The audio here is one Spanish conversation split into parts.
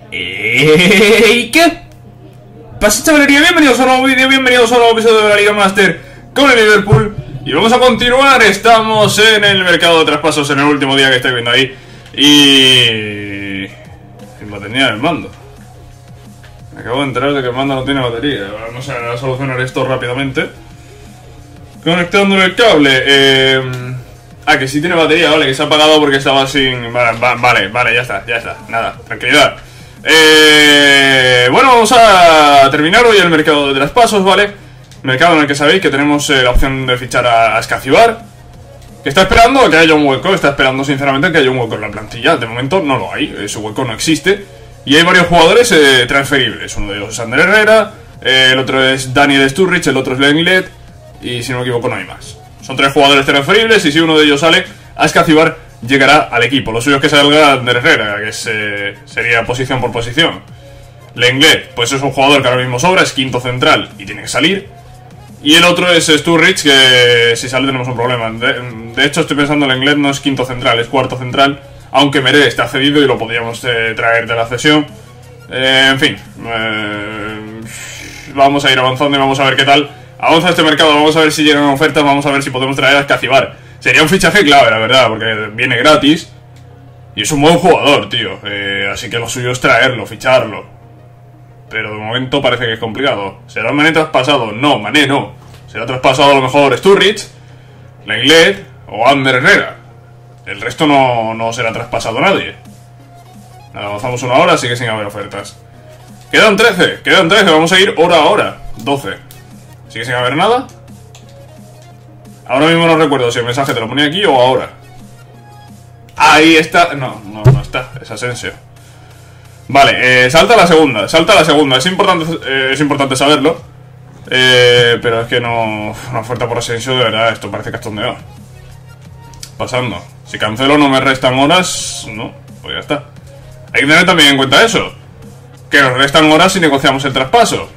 ¿Y qué pasa, chavalería? Bienvenidos a un nuevo vídeo, bienvenidos a un nuevo episodio de la Liga Master con el Liverpool. Y vamos a continuar, estamos en el mercado de traspasos en el último día que estáis viendo ahí. Y... sin batería del mando. Me acabo de enterar de que el mando no tiene batería. Vamos a solucionar esto rápidamente conectándole el cable. Que sí tiene batería, vale, que se ha apagado porque estaba sin... Vale, ya está, nada, tranquilidad. Bueno, vamos a terminar hoy el mercado de traspasos, ¿vale? Mercado en el que sabéis que tenemos la opción de fichar a Escacibar, que está esperando a que haya un hueco, está esperando sinceramente que haya un hueco en la plantilla. De momento no lo hay, ese hueco no existe. Y hay varios jugadores transferibles, uno de ellos es Ander Herrera, el otro es Daniel Sturridge, el otro es Lenglet, y si no me equivoco no hay más. Son tres jugadores transferibles y si uno de ellos sale, Escacibar llegará al equipo. Lo suyo es que salga Ander Herrera, que sería posición por posición. Lenglet, pues es un jugador que ahora mismo sobra, es quinto central y tiene que salir. Y el otro es Sturridge, que si sale tenemos un problema. De hecho estoy pensando en Lenglet no es quinto central, es cuarto central, aunque Meré está cedido y lo podríamos traer de la cesión. En fin, vamos a ir avanzando y vamos a ver qué tal avanza este mercado. Vamos a ver si llegan ofertas, vamos a ver si podemos traer a Escacibar. Sería un fichaje clave, la verdad, porque viene gratis y es un buen jugador, tío. Así que lo suyo es traerlo, ficharlo. Pero de momento parece que es complicado. ¿Será Mané traspasado? No, Mané no. Será traspasado a lo mejor Sturridge, Lenglet o Ander Herrera. El resto no será traspasado nadie. Nada, avanzamos una hora, sigue sin haber ofertas. Quedan 13, vamos a ir hora a hora. 12. Sigue sin haber nada. Ahora mismo no recuerdo si el mensaje te lo ponía aquí o ahora. Ahí está. No está, es Asensio. Vale, salta la segunda. Es importante saberlo. Pero es que no. Una oferta por Asensio, de verdad, esto parece cachondeo. Pasando. Si cancelo no me restan horas. No, pues ya está. Hay que tener también en cuenta eso, que nos restan horas si negociamos el traspaso.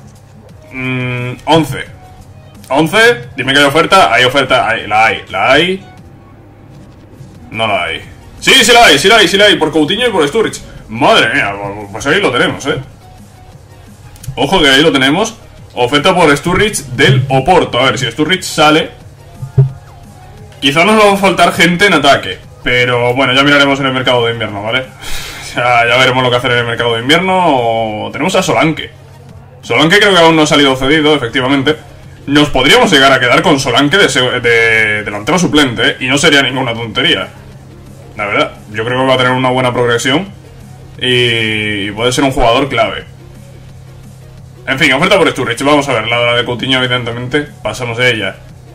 11, dime que hay oferta. Hay oferta, la hay. No la hay. Sí la hay, por Coutinho y por Sturridge. Madre mía, pues ahí lo tenemos, Ojo que ahí lo tenemos. Oferta por Sturridge del Oporto. A ver, si Sturridge sale, quizá nos va a faltar gente en ataque, pero bueno, ya miraremos en el mercado de invierno, ¿vale? Ya veremos lo que hacer en el mercado de invierno. Tenemos a Solanke. Solanke creo que aún no ha salido cedido, efectivamente. Nos podríamos llegar a quedar con Solanke de delantero suplente, y no sería ninguna tontería. La verdad, yo creo que va a tener una buena progresión y puede ser un jugador clave. En fin, oferta por Sturridge. Vamos a ver, la de Coutinho evidentemente pasamos de ella.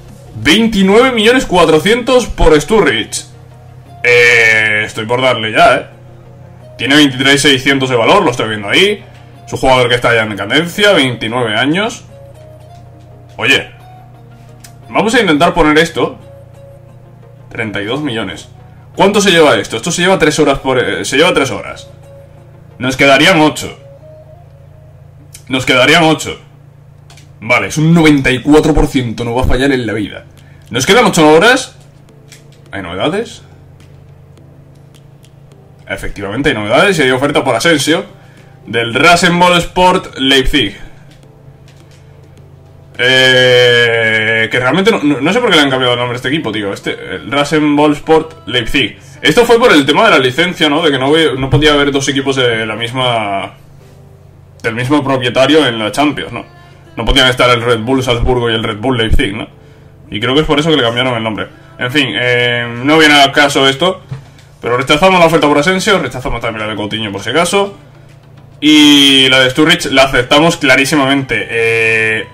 29.400.000 por Sturridge. Estoy por darle ya, Tiene 23.600 de valor, lo estoy viendo ahí. Es un jugador que está ya en cadencia, 29 años. Oye, vamos a intentar poner esto. 32 millones. ¿Cuánto se lleva esto? Esto se lleva 3 horas se lleva 3 horas. Nos quedarían 8. Vale, es un 94%, no va a fallar en la vida. Nos quedan 8 horas. ¿Hay novedades? Efectivamente hay novedades y hay oferta por Asensio del Rasenballsport Leipzig. Que realmente no sé por qué le han cambiado el nombre a este equipo, tío. El Rasenballsport Leipzig. Esto fue por el tema de la licencia, ¿no? De que no podía haber dos equipos de del mismo propietario en la Champions, ¿no? No podían estar el Red Bull Salzburgo y el Red Bull Leipzig, ¿no? Y creo que es por eso que le cambiaron el nombre. En fin, no viene al caso esto. Pero rechazamos la oferta por Asensio, rechazamos también la de Coutinho por si acaso. Y la de Sturridge la aceptamos clarísimamente.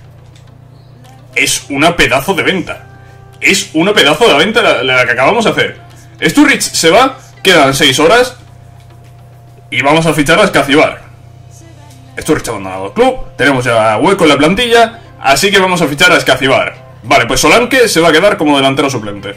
Es una pedazo de venta. La que acabamos de hacer. Sturridge se va, quedan 6 horas y vamos a fichar a Escacibar. Sturridge ha abandonado el club, tenemos ya hueco en la plantilla, así que vamos a fichar a Escacibar. Vale, pues Solanke se va a quedar como delantero suplente.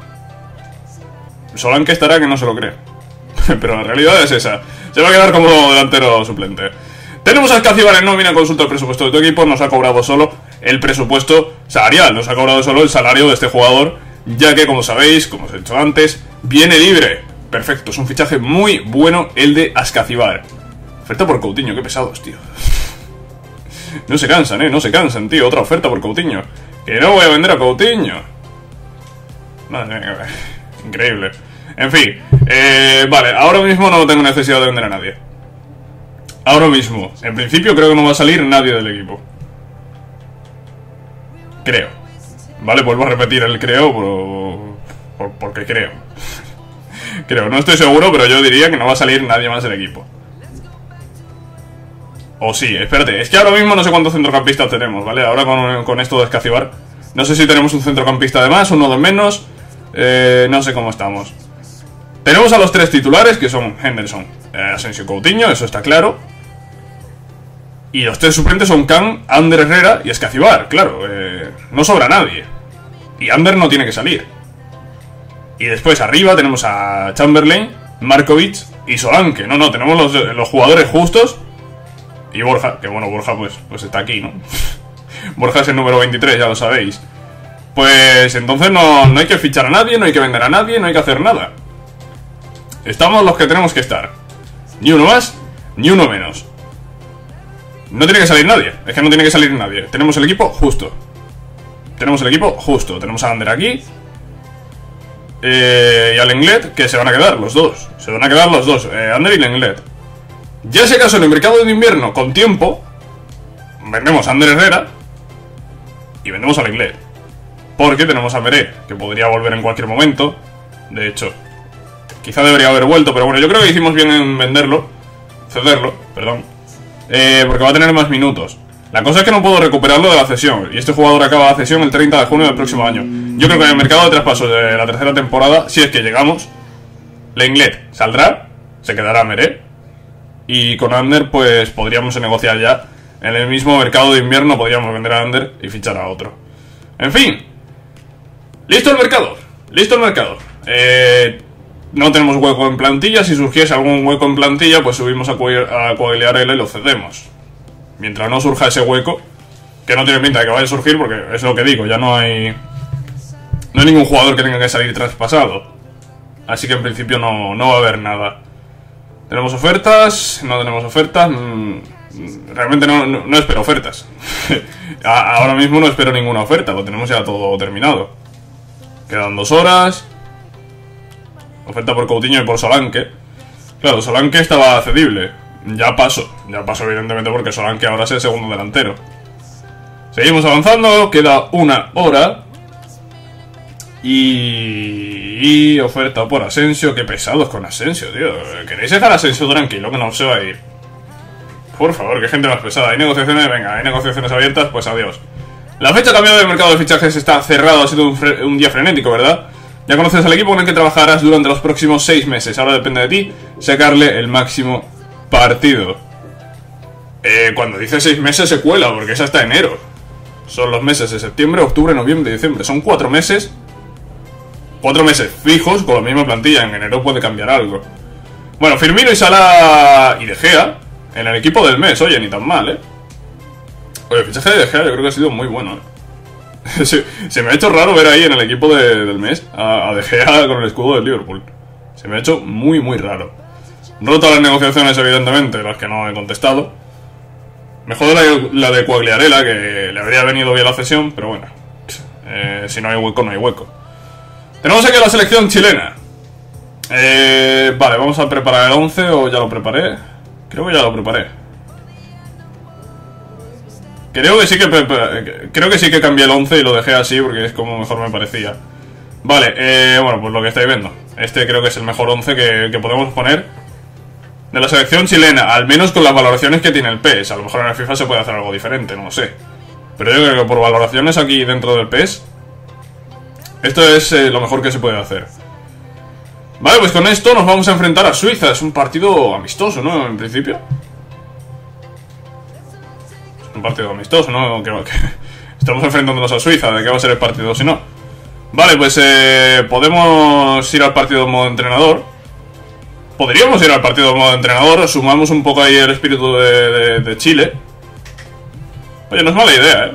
Solanke estará que no se lo cree, pero la realidad es esa. Se va a quedar como delantero suplente. Tenemos a Escacibar en nómina, consulta el presupuesto de tu equipo. Nos ha cobrado solo el presupuesto salarial, nos ha cobrado solo el salario de este jugador, ya que, como sabéis, como os he dicho antes, viene libre. perfecto. Es un fichaje muy bueno el de Ascacibar. Oferta por Coutinho, qué pesados, tío. No se cansan, no se cansan, tío. Otra oferta por Coutinho. Que no voy a vender a Coutinho. Madre mía, increíble. En fin, vale, ahora mismo no tengo necesidad de vender a nadie. Ahora mismo, en principio creo que no va a salir nadie del equipo. Creo. Vale, vuelvo a repetir el creo porque creo. Creo, no estoy seguro, pero yo diría que no va a salir nadie más del equipo. O sí, espérate, es que ahora mismo no sé cuántos centrocampistas tenemos, ¿vale? Ahora con esto de Escacibar, no sé si tenemos un centrocampista de más, uno de menos. No sé cómo estamos. Tenemos a los 3 titulares, que son Henderson, Asensio, Coutinho, eso está claro. Y los 3 suplentes son Can, Ander Herrera y Escacibar, claro. No sobra nadie. Y Ander no tiene que salir. Y después arriba tenemos a Chamberlain, Markovic y Solanke. No, tenemos los jugadores justos. Y Borja, que bueno, Borja pues está aquí, ¿no? Borja es el número 23, ya lo sabéis. Pues entonces no hay que fichar a nadie, no hay que vender a nadie, no hay que hacer nada. Estamos los que tenemos que estar. Ni uno más, ni uno menos. No tiene que salir nadie, es que no tiene que salir nadie. Tenemos el equipo justo. Tenemos el equipo justo. Tenemos a Ander aquí. Y a Lenglet, que se van a quedar los dos. Se van a quedar los dos, Ander y Lenglet. Ya si acaso en el mercado de invierno, con tiempo, vendemos a Ander Herrera y vendemos a Lenglet. Porque tenemos a Meré, que podría volver en cualquier momento. De hecho, quizá debería haber vuelto, pero bueno, yo creo que hicimos bien en venderlo. Cederlo, perdón. Porque va a tener más minutos. La cosa es que no puedo recuperarlo de la cesión. Y este jugador acaba la cesión el 30 de junio del próximo año. Yo creo que en el mercado de traspasos de la tercera temporada, si es que llegamos, Lenglet saldrá, se quedará Meré. Y con Ander pues podríamos negociar ya. En el mismo mercado de invierno podríamos vender a Ander y fichar a otro. En fin. Listo el mercado. Listo el mercado. No tenemos hueco en plantilla. Si surgiese algún hueco en plantilla, pues subimos a Quagliarella y lo cedemos. Mientras no surja ese hueco, que no tiene pinta de que vaya a surgir, porque es lo que digo, ya no hay ningún jugador que tenga que salir traspasado. Así que en principio no va a haber nada. ¿Tenemos ofertas? No tenemos ofertas. Realmente no espero ofertas. Ahora mismo no espero ninguna oferta, lo tenemos ya todo terminado. Quedan 2 horas. Oferta por Coutinho y por Solanke. Claro, Solanke estaba cedible. Ya paso evidentemente, porque Solanke ahora es el segundo delantero. Seguimos avanzando, queda 1 hora. Y oferta por Asensio. Qué pesados con Asensio, tío. ¿Queréis dejar a Asensio tranquilo, que no se va a ir? Por favor, qué gente más pesada. Hay negociaciones, venga, hay negociaciones abiertas, pues adiós. La fecha cambiada del mercado de fichajes está cerrado. Ha sido un día frenético, ¿verdad? Ya conoces al equipo con el que trabajarás durante los próximos 6 meses. Ahora depende de ti sacarle el máximo partido. Cuando dice 6 meses se cuela, porque es hasta enero. Son los meses de septiembre, octubre, noviembre y diciembre. Son 4 meses. 4 meses fijos con la misma plantilla. En enero puede cambiar algo. Bueno, Firmino y Salah y De Gea en el equipo del mes. Oye, ni tan mal, Oye, el fichaje de De Gea yo creo que ha sido muy bueno, Se me ha hecho raro ver ahí en el equipo del mes a De Gea con el escudo del Liverpool. Se me ha hecho muy, muy raro. Roto las negociaciones, evidentemente, las que no he contestado. Mejor la de Quagliarella, que le habría venido bien la cesión, pero bueno. Si no hay hueco, no hay hueco. Tenemos aquí a la selección chilena. Vale, vamos a preparar el 11, o ya lo preparé. Creo que ya lo preparé. Creo que sí que cambié el 11 y lo dejé así porque es como mejor me parecía. Vale, bueno, pues lo que estáis viendo. Este creo que es el mejor 11 que podemos poner de la selección chilena, al menos con las valoraciones que tiene el PES. A lo mejor en el FIFA se puede hacer algo diferente, no lo sé. Pero yo creo que por valoraciones aquí dentro del PES, esto es lo mejor que se puede hacer. Vale, pues con esto nos vamos a enfrentar a Suiza. Es un partido amistoso, ¿no? En principio. Es un partido amistoso, ¿no? Que estamos enfrentándonos a Suiza. ¿De qué va a ser el partido si no? Vale, pues podemos ir al partido en modo entrenador. Podríamos ir al partido en modo entrenador. Sumamos un poco ahí el espíritu de Chile. Oye, no es mala idea,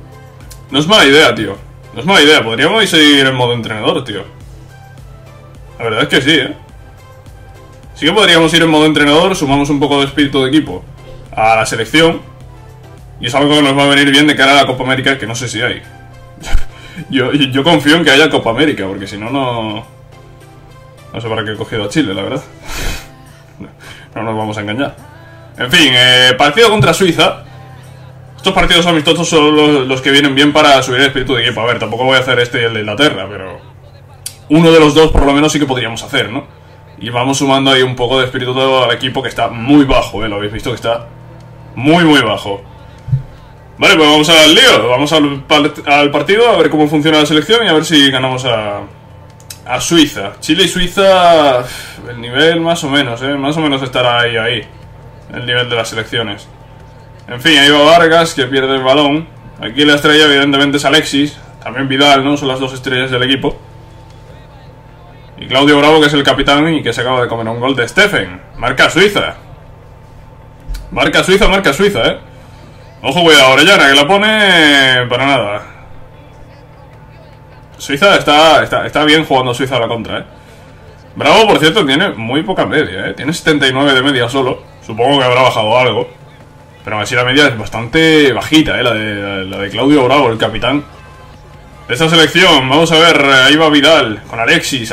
No es mala idea, tío. No es mala idea. Podríamos ir en modo entrenador, tío. La verdad es que sí, ¿eh? Sí que podríamos ir en modo entrenador, sumamos un poco de espíritu de equipo a la selección. Y es algo que nos va a venir bien de cara a la Copa América, que no sé si hay. yo confío en que haya Copa América, porque si no, no sé para qué he cogido a Chile, la verdad. No nos vamos a engañar. En fin, partido contra Suiza. Estos partidos amistosos son los que vienen bien para subir el espíritu de equipo. A ver, tampoco voy a hacer este y el de Inglaterra, pero uno de los dos por lo menos sí que podríamos hacer, ¿no? Y vamos sumando ahí un poco de espíritu al equipo, que está muy bajo, lo habéis visto que está muy bajo. Vale, pues vamos al lío, vamos al partido, a ver cómo funciona la selección y a ver si ganamos a Suiza. Chile y Suiza, el nivel más o menos estará ahí, el nivel de las selecciones. En fin, ahí va Vargas, que pierde el balón. Aquí la estrella evidentemente es Alexis, también Vidal, ¿no? Son las dos estrellas del equipo. Y Claudio Bravo, que es el capitán y que se acaba de comer un gol de Steffen. Marca Suiza. Marca Suiza, ¿eh? Ojo, cuidado, Orellana, que la pone para nada. Suiza está bien jugando Suiza a la contra, ¿eh? Bravo, por cierto, tiene muy poca media, ¿eh? Tiene 79 de media solo. Supongo que habrá bajado algo. Pero aún así la media es bastante bajita, ¿eh? La de Claudio Bravo, el capitán de esta selección. Vamos a ver, ahí va Vidal con Alexis.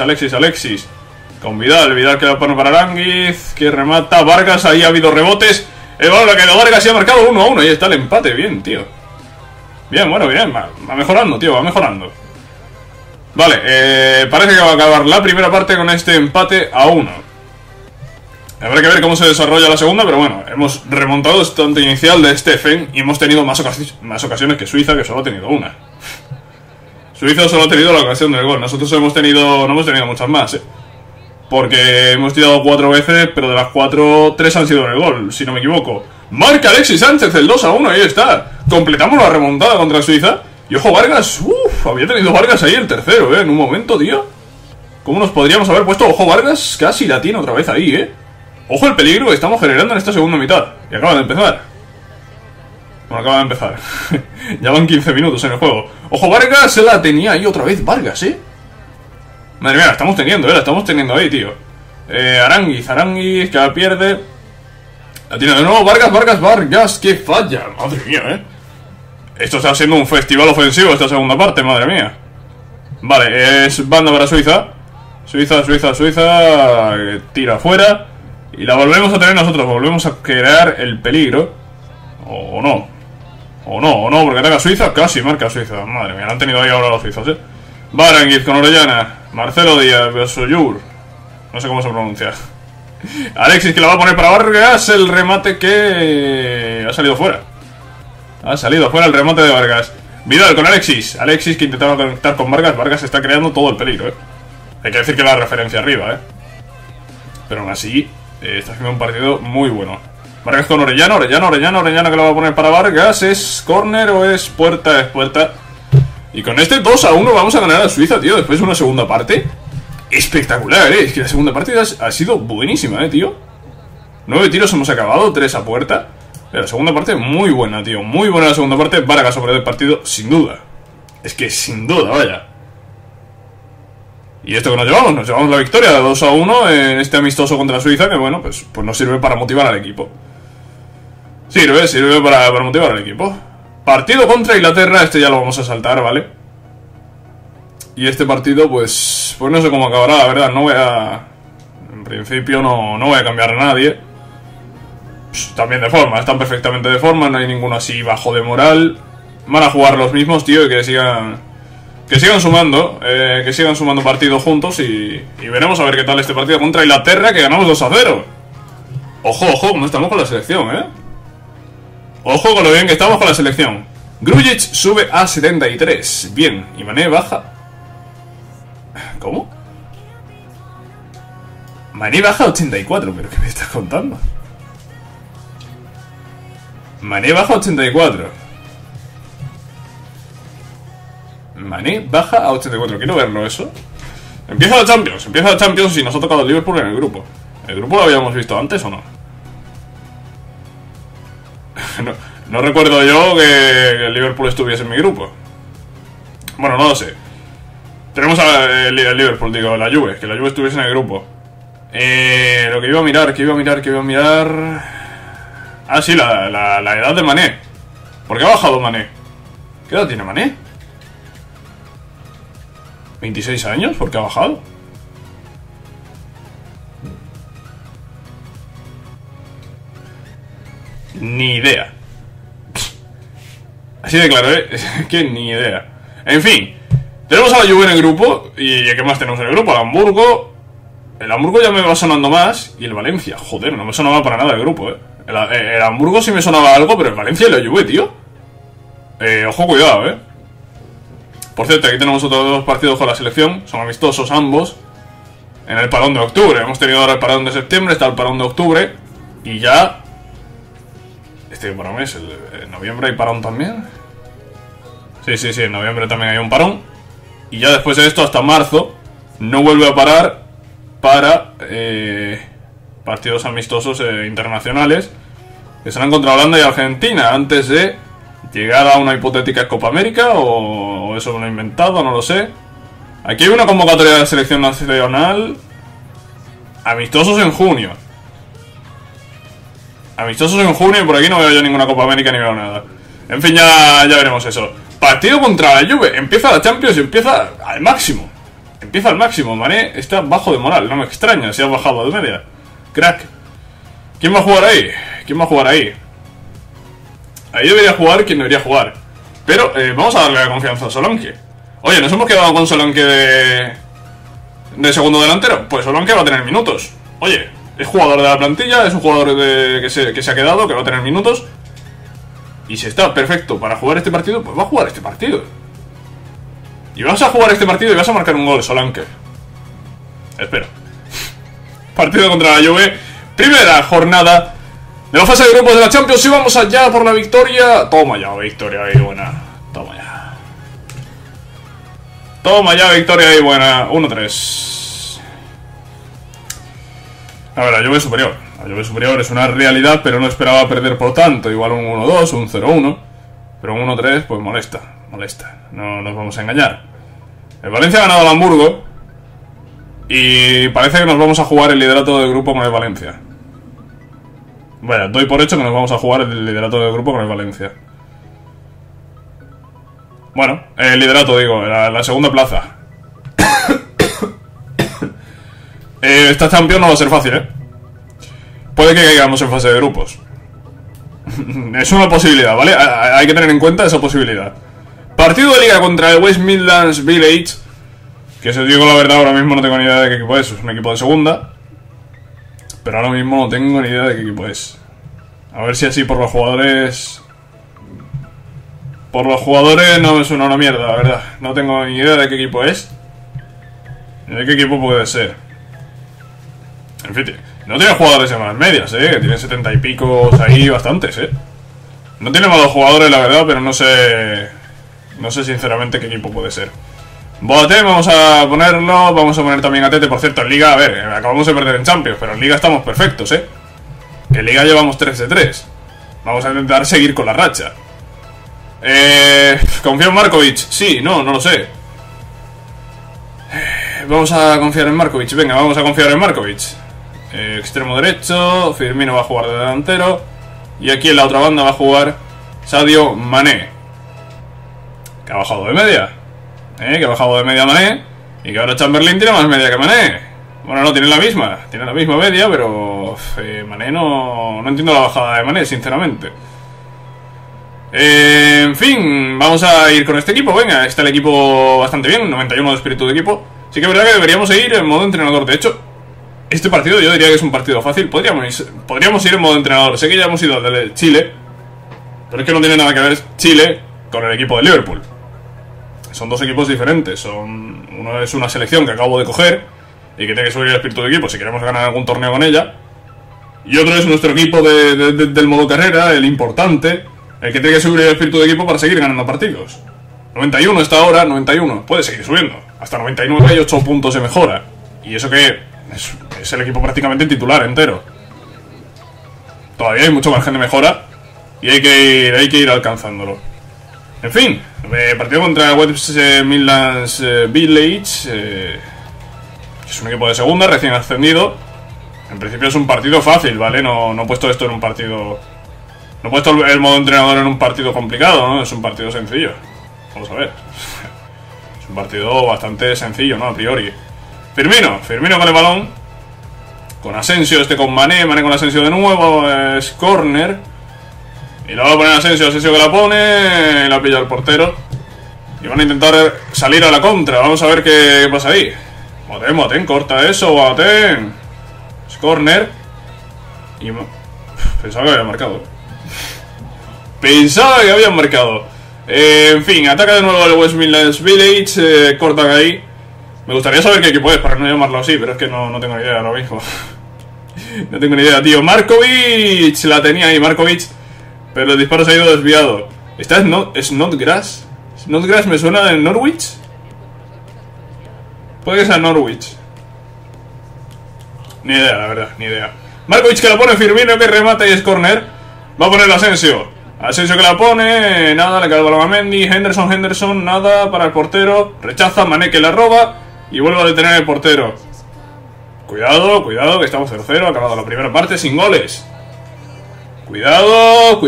Con Vidal que la pone para Aránguiz, que remata Vargas, ahí ha habido rebotes. El balón ha quedado Vargas y ha marcado 1-1. Ahí está el empate, bien, tío. Bien, bueno, bien, va mejorando, tío, va mejorando. Vale, parece que va a acabar la primera parte con este empate a 1. Habrá que ver cómo se desarrolla la segunda, pero bueno, hemos remontado este tanto inicial de Steffen y hemos tenido más ocasiones que Suiza, que solo ha tenido una. Suiza solo ha tenido la ocasión del gol. Nosotros no hemos tenido muchas más, ¿eh? Porque hemos tirado 4 veces, pero de las 4, 3 han sido en el gol, si no me equivoco. Marca Alexis Sánchez, el 2-1, ahí está. Completamos la remontada contra Suiza. Y ojo Vargas, había tenido Vargas ahí el tercero, en un momento, tío. ¿Cómo nos podríamos haber puesto? Ojo Vargas, casi la tiene otra vez ahí, Ojo el peligro que estamos generando en esta segunda mitad. Y acaba de empezar. Bueno, acaba de empezar. Ya van 15 minutos en el juego. Ojo Vargas, se la tenía ahí otra vez Vargas, Madre mía, la estamos teniendo ahí, tío. Aránguiz, que la pierde. La tiene de nuevo Vargas, que falla. Madre mía, Esto está siendo un festival ofensivo esta segunda parte, madre mía. Vale, es banda para Suiza. Suiza, tira fuera. Y la volvemos a tener nosotros, volvemos a crear el peligro. O no, porque ataca Suiza, casi marca Suiza. Madre mía, la han tenido ahí ahora los suizos, Baranguiz con Orellana. Marcelo Díaz, Besoyur. No sé cómo se pronuncia. Alexis, que la va a poner para Vargas. El remate que ha salido fuera. Ha salido fuera el remate de Vargas. Vidal con Alexis. Alexis que intentaba conectar con Vargas. Vargas está creando todo el peligro, Hay que decir que la referencia arriba, Pero aún así, está haciendo un partido muy bueno. Vargas con Orellana que la va a poner para Vargas. ¿Es córner o es puerta? Es puerta. Y con este 2-1 vamos a ganar a Suiza, tío. Después de una segunda parte espectacular, Es que la segunda parte ha sido buenísima, tío. 9 tiros hemos acabado, 3 a puerta. Pero la segunda parte muy buena, tío. Muy buena la segunda parte. Vargas sobre el partido, sin duda. Es que sin duda, vaya. Y esto que nos llevamos la victoria de 2-1 en este amistoso contra Suiza, que bueno, pues nos sirve para motivar al equipo. Sirve para motivar al equipo. Partido contra Inglaterra, este ya lo vamos a saltar, ¿vale? Y este partido, pues no sé cómo acabará, la verdad. En principio no voy a cambiar a nadie. Están bien de forma, están perfectamente de forma, no hay ninguno así bajo de moral. Van a jugar los mismos, tío, y que sigan sumando, partidos juntos y veremos a ver qué tal este partido contra Inglaterra, que ganamos 2-0. Ojo, cómo estamos con la selección, Ojo con lo bien que estamos con la selección. Grujic sube a 73. Bien, y Mané baja. ¿Cómo? Mané baja a 84, pero ¿qué me estás contando? Mané baja a 84. Mané baja a 84. Quiero verlo eso. Empieza la Champions y nos ha tocado el Liverpool en el grupo. ¿El grupo lo habíamos visto antes o no? No recuerdo yo que el Liverpool estuviese en mi grupo. Bueno, no lo sé. Tenemos el Liverpool, digo, la Juve, que la Juve estuviese en el grupo. Lo que iba a mirar... Ah, sí, la edad de Mané. ¿Por qué ha bajado Mané? ¿Qué edad tiene Mané? ¿26 años? ¿Por qué ha bajado? Ni idea. Así de claro, ¿eh? Es que ni idea. En fin, tenemos a la Juve en el grupo. ¿Y qué más tenemos en el grupo? El Hamburgo. El Hamburgo ya me va sonando más. Y el Valencia, joder, no me sonaba para nada el grupo, ¿eh? El Hamburgo sí me sonaba algo, pero el Valencia y la Juve, tío. Ojo, cuidado, ¿eh? Por cierto, aquí tenemos otros dos partidos con la selección. Son amistosos ambos. En el parón de octubre. Hemos tenido ahora el parón de septiembre, está el parón de octubre. Y ya... Este parón es en noviembre hay parón también. Sí, en noviembre también hay un parón. Y ya después de esto, hasta marzo, no vuelve a parar para partidos amistosos internacionales, que serán contra Holanda y Argentina, antes de llegar a una hipotética Copa América, o eso lo he inventado, no lo sé. Aquí hay una convocatoria de la selección nacional. Amistosos en junio. Amistosos en junio, y por aquí no veo yo ninguna Copa América ni veo nada. En fin, ya veremos eso. Partido contra la Juve. Empieza la Champions y empieza al máximo. Empieza al máximo. Mané está bajo de moral. No me extraña si ha bajado de media. Crack. ¿Quién va a jugar ahí? ¿Quién va a jugar ahí? Ahí debería jugar quien debería jugar. Pero vamos a darle la confianza a Solanke. Oye, nos hemos quedado con Solanke de segundo delantero. Pues Solanke va a tener minutos. Oye, es jugador de la plantilla. Es un jugador que se ha quedado, que va a tener minutos. Y si está perfecto para jugar este partido, pues va a jugar este partido. Y vas a jugar este partido y vas a marcar un gol, Solanke. Espero. Partido contra la Juve. Primera jornada de la fase de grupos de la Champions. Y vamos allá por la victoria. Toma ya, victoria ahí buena. Toma ya. Toma ya, victoria ahí buena. 1-3. A ver, la Juve es superior. La Juve superior es una realidad, pero no esperaba perder por tanto. Igual un 1-2, un 0-1. Pero un 1-3, pues molesta. No nos vamos a engañar. El Valencia ha ganado al Hamburgo. Y parece que nos vamos a jugar el liderato del grupo con el Valencia. Vaya, doy por hecho que nos vamos a jugar el liderato del grupo con el Valencia. Bueno, el liderato digo, la segunda plaza. Esta Champions no va a ser fácil, ¿eh? Puede que caigamos en fase de grupos. Es una posibilidad, ¿vale? Hay que tener en cuenta esa posibilidad. Partido de liga contra el West Midlands Village. Que si os digo la verdad, ahora mismo no tengo ni idea de qué equipo es. Es un equipo de segunda. Pero ahora mismo no tengo ni idea de qué equipo es. A ver si así por los jugadores... Por los jugadores no me suena una mierda, la verdad. No tengo ni idea de qué equipo es. Ni de qué equipo puede ser. En fin, no tiene jugadores de malas medias, que tiene 70 y pico ahí, bastantes, No tiene malos jugadores, la verdad, pero no sé... No sé sinceramente qué equipo puede ser. Boateng, vamos a ponerlo. Vamos a poner también a Tete. Por cierto, en Liga, a ver, acabamos de perder en Champions, pero en Liga estamos perfectos, Que en Liga llevamos 3 de 3. Vamos a intentar seguir con la racha. ¿Confío en Markovic? Sí, no lo sé. Vamos a confiar en Markovic. Venga, vamos a confiar en Markovic. Extremo derecho. Firmino va a jugar de delantero. Y aquí en la otra banda va a jugar Sadio Mané, que ha bajado de media. Que ha bajado de media Mané. Y que ahora Chamberlain tiene más media que Mané. Bueno, no, tiene la misma media, pero Mané no entiendo la bajada de Mané, sinceramente. En fin, vamos a ir con este equipo. Venga, está el equipo bastante bien, 91 de espíritu de equipo. Sí que es verdad que deberíamos ir en modo entrenador. De hecho, este partido yo diría que es un partido fácil. Podríamos ir en modo entrenador. Sé que ya hemos ido al de Chile, pero es que no tiene nada que ver Chile con el equipo de Liverpool. Son dos equipos diferentes. Uno es una selección que acabo de coger y que tiene que subir el espíritu de equipo si queremos ganar algún torneo con ella. Y otro es nuestro equipo del modo carrera, el importante, el que tiene que subir el espíritu de equipo para seguir ganando partidos. 91 está ahora, 91. Puede seguir subiendo. Hasta 99 hay 8 puntos de mejora. Y eso que es el equipo prácticamente titular entero. Todavía hay mucho margen de mejora y hay que ir alcanzándolo. En fin, partido contra West Midlands Village, es un equipo de segunda, recién ascendido. En principio es un partido fácil, ¿vale? No he puesto esto en un partido... No he puesto el modo entrenador en un partido complicado, ¿no? Es un partido sencillo. Vamos a ver. Es un partido bastante sencillo, ¿no? A priori. Firmino con el balón. Con Asensio, con Mané con Asensio de nuevo, es córner. Y lo va a poner Asensio que la pone, la pilla el portero. Y van a intentar salir a la contra, vamos a ver qué pasa ahí. Boateng, corta eso, Boateng. Es córner. Y... pensaba que había marcado. Pensaba que habían marcado. En fin, ataca de nuevo el West Midlands Village, cortan ahí. Me gustaría saber qué equipo es para no llamarlo así, pero es que no tengo ni idea ahora mismo. No tengo ni idea, tío. Markovic, la tenía ahí, Markovic. Pero el disparo se ha ido desviado. ¿Esta es Snodgrass? ¿Snodgrass me suena de Norwich? Puede que sea Norwich. Ni idea, la verdad, ni idea. Markovic que la pone, Firmino que remata y es corner. Va a poner Asensio. Asensio que la pone, nada, le cae el balón a Mendy. Henderson, nada para el portero. Rechaza, Mané que la roba. Y vuelve a detener el portero. Cuidado, que estamos 0-0. Ha acabado la primera parte sin goles. Cuidado.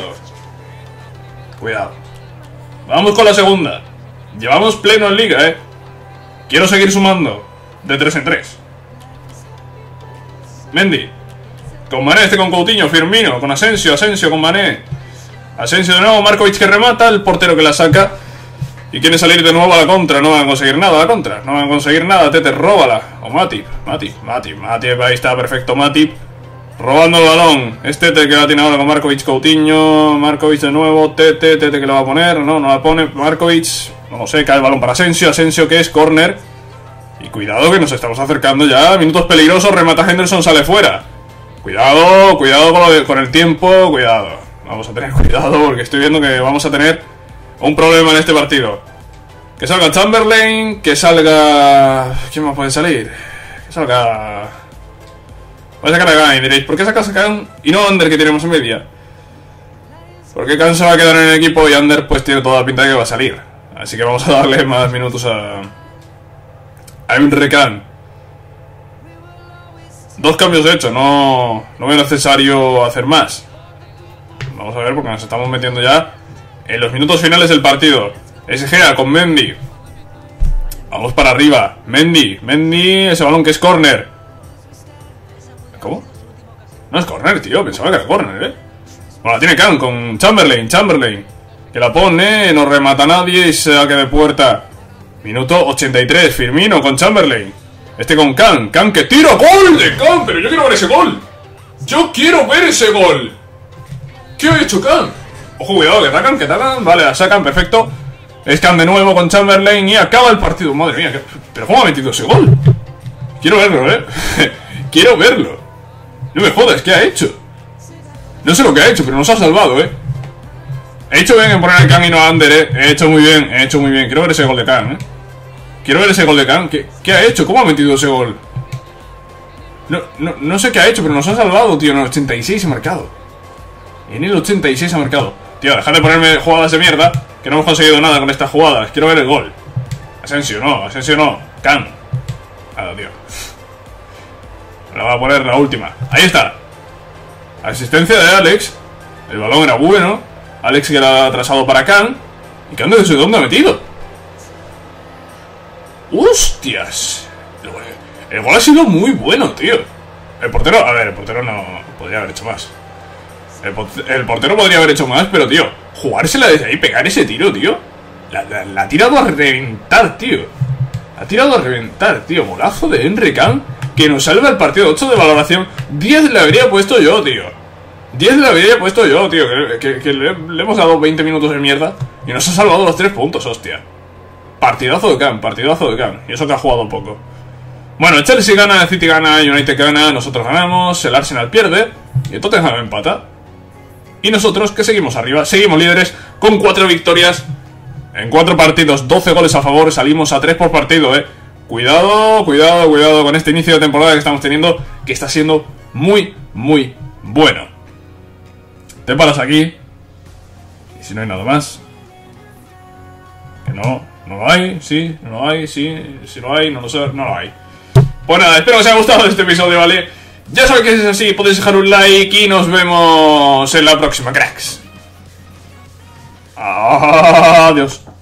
Vamos con la segunda. Llevamos pleno en liga, Quiero seguir sumando. De 3 en 3. Mendy. Con Mané, con Coutinho, Firmino, con Asensio con Mané. Asensio de nuevo, Markovic que remata, el portero que la saca. Y quiere salir de nuevo a la contra, no van a conseguir nada a la contra. No van a conseguir nada, Tete, róbala. O Matip, ahí está, perfecto, Matip. Robando el balón, es Tete que la tiene ahora con Markovic, Coutinho. Markovic de nuevo, Tete que la va a poner. No la pone, Markovic. No sé, cae el balón para Asensio que es córner. Y cuidado que nos estamos acercando ya, minutos peligrosos, remata Henderson, sale fuera. Cuidado con el tiempo, cuidado. Vamos a tener cuidado porque estoy viendo que vamos a tener un problema en este partido. Que salga Chamberlain, que salga... ¿Quién más puede salir? Que salga... Voy a sacar a Khan y diréis, ¿por qué sacas a Khan y no a Ander que tenemos en media? Porque Khan se va a quedar en el equipo y Ander pues tiene toda la pinta de que va a salir. Así que vamos a darle más minutos a Emre Can. 2 cambios hechos, no es necesario hacer más. Vamos a ver porque nos estamos metiendo ya en los minutos finales del partido. SGA con Mendy. Vamos para arriba. Mendy, ese balón que es córner. ¿Cómo? No es córner, tío, pensaba que era córner, Bueno, la tiene Khan con Chamberlain. Que la pone, no remata a nadie y se da que de puerta. Minuto 83, Firmino con Chamberlain. Con Khan que tira. ¡Gol de Khan! Pero yo quiero ver ese gol. ¿Qué ha hecho Khan? Ojo, cuidado, que atacan. Vale, la sacan, perfecto. Es Khan de nuevo con Chamberlain y acaba el partido. Madre mía, pero ¿cómo ha metido ese gol? Quiero verlo, Quiero verlo. No me jodas, ¿qué ha hecho? No sé lo que ha hecho, pero nos ha salvado, He hecho bien en poner a Khan y no a Ander, He hecho muy bien. Quiero ver ese gol de Khan, ¿Qué ha hecho? ¿Cómo ha metido ese gol? No sé qué ha hecho, pero nos ha salvado, tío. En el 86 ha marcado. Tío, dejad de ponerme jugadas de mierda, que no hemos conseguido nada con estas jugadas. Quiero ver el gol. Asensio no. Khan. Nada, tío. La va a poner la última. Ahí está. Asistencia de Alex. El balón era bueno. Alex que la ha atrasado para Khan. ¿Y Khan desde dónde ha metido? ¡Hostias! El gol ha sido muy bueno, tío. El portero no podría haber hecho más. El portero podría haber hecho más, pero, tío, jugársela desde ahí, pegar ese tiro, tío. La ha tirado a reventar, tío. Golazo de Emre Can, que nos salva el partido. 8 de valoración. 10 le habría puesto yo, tío. Que le hemos dado 20 minutos de mierda y nos ha salvado los 3 puntos, hostia. Partidazo de Can. Y eso que ha jugado poco. Bueno, el Chelsea gana, el City gana, el United gana, nosotros ganamos, el Arsenal pierde y el Tottenham empata. Y nosotros, que seguimos arriba, seguimos líderes con 4 victorias en 4 partidos, 12 goles a favor, salimos a 3 por partido, Cuidado con este inicio de temporada que estamos teniendo, que está siendo muy bueno. Te paras aquí. Y si no hay nada más, No, no lo hay, sí, no lo hay, sí, sí lo hay, no lo sé, no lo hay. Pues nada, espero que os haya gustado este episodio, ¿vale? Ya sabéis que si es así, podéis dejar un like y nos vemos en la próxima, cracks. Adiós.